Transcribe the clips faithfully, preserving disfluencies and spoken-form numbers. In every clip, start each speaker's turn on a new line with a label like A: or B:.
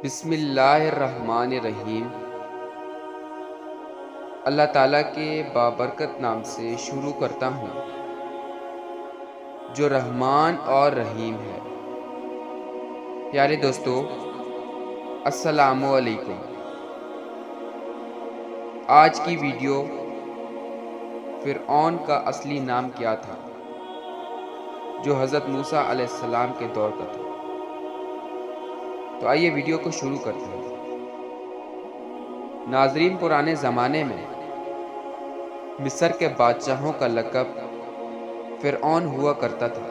A: बिस्मिल्लाहिर्रहमानिर्रहीम। अल्लाह ताला के बाबरकत नाम से शुरू करता हूँ जो रहमान और रहीम है। प्यारे दोस्तों, अस्सलामु अलैकुम। आज की वीडियो फ़िरऔन का असली नाम क्या था, जो हज़रत मूसा अलैहिस्सलाम के दौर का था। तो आइए वीडियो को शुरू करते हैं। नाज़रीन, पुराने ज़माने में मिस्र के बादशाहों का लक़ब फ़िरऔन हुआ करता था।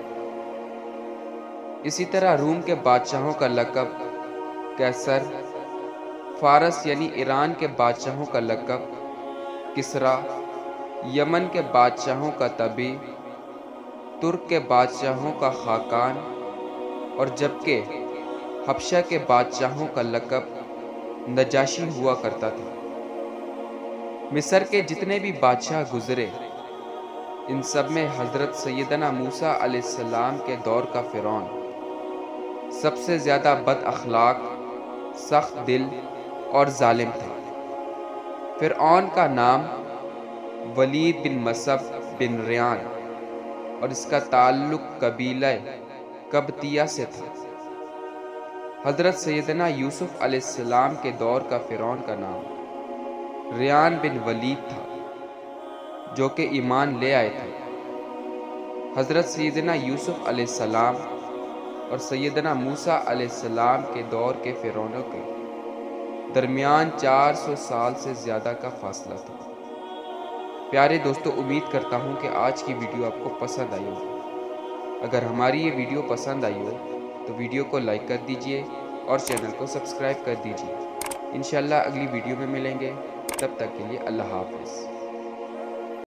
A: इसी तरह रूम के बादशाहों का लक़ब कैसर, फ़ारस यानी ईरान के बादशाहों का लक़ब किसरा, यमन के बादशाहों का तबी, तुर्क के बादशाहों का खाकान और जबकि हबशा के बादशाहों का लक़ब नजाशी हुआ करता था। मिस्र के जितने भी बादशाह गुजरे, इन सब में हज़रत सैयदना मूसा अलैहिस्सलाम के दौर का फ़िरऔन सबसे ज़्यादा बद अखलाक, सख्त दिल और जालिम था। फ़िरऔन का नाम वलीद बिन मसब बिन रियान और इसका ताल्लुक कबीला कब्तिया से था। हज़रत सैयदना यूसुफ अलैहिस्सलाम के दौर का फ़िरऔन का नाम रियान बिन वलीद था, जो कि ईमान ले आए थे। हज़रत सैयदना यूसुफ अलैहिस्सलाम और सैयदना मूसा अलैहिस्सलाम के दौर के फ़िरौनों के दरमियान चार सौ साल से ज़्यादा का फासला था। प्यारे दोस्तों, उम्मीद करता हूँ कि आज की वीडियो आपको पसंद आई होगी। अगर हमारी ये वीडियो पसंद आई हो तो वीडियो को लाइक कर दीजिए और चैनल को सब्सक्राइब कर दीजिए। इंशाल्लाह अगली वीडियो में मिलेंगे, तब तक के लिए अल्लाह हाफ़िज़।